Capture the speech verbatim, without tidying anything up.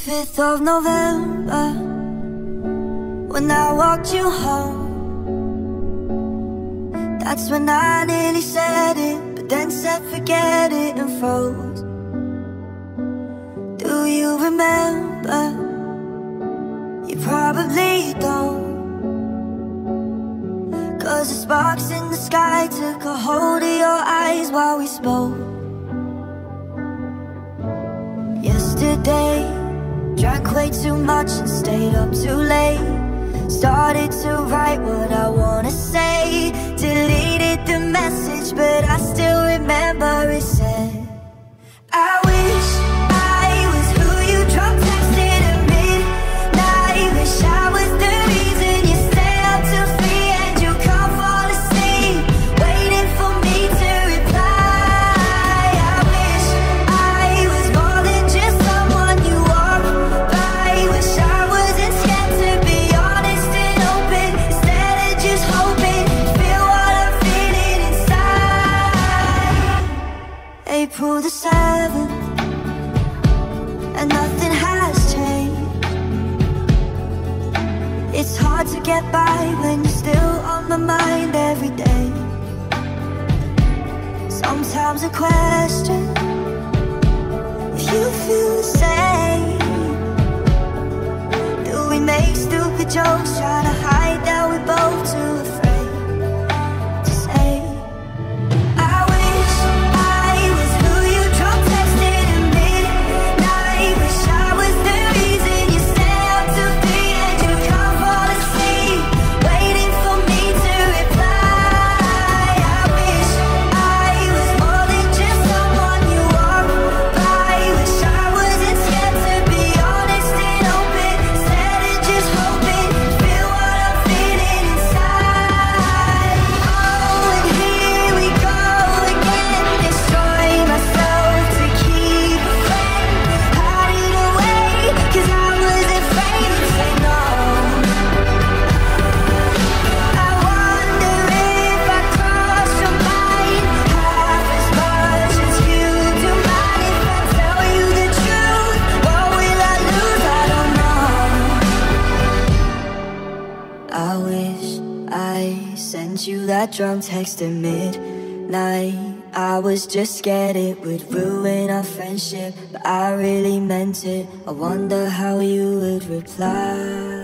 fifth of November, when I walked you home, that's when I nearly said it, but then said forget it and froze. Do you remember? You probably don't, 'cause the sparks in the sky took a hold of your eyes while we spoke. Yesterday, drank way too much and stayed up too late. Started to write what I wanna say, deleted the message, but I still remember it said, I wish I was who you drunk texted at midnight. Wish I was the reason you stay up till three and you can't fall asleep, waiting for me to reply. I wish I was more than just someone you walk by. Wish I wasn't scared to be honest and open, instead of just hoping to feel what I'm feeling inside. April the seventh, and nothing has changed. It's hard to get by when you're still on my mind every day. Sometimes I question if you feel the same. Do we make stupid jokes trying to hide that we're both too afraid to say? I wish I was who you drunk texted at midnight. Wish I was the reason you stay up till three and you can't fall asleep, waiting for me to reply. I wish I was more than just someone you walk by. Wish I wasn't scared to be honest and open, instead of just hoping to feel what I'm feeling inside. Oh, and here we go again, destroying myself to keep a friend. Hide it away, 'cause I was afraid to say no. I wonder if I crossed your mind half as much as you do mine. If I tell you the truth, what will I lose? I don't know. I wish I sent you that drunk text at midnight. I was just scared it would ruin our friendship, but I really meant it. I wonder how you would reply.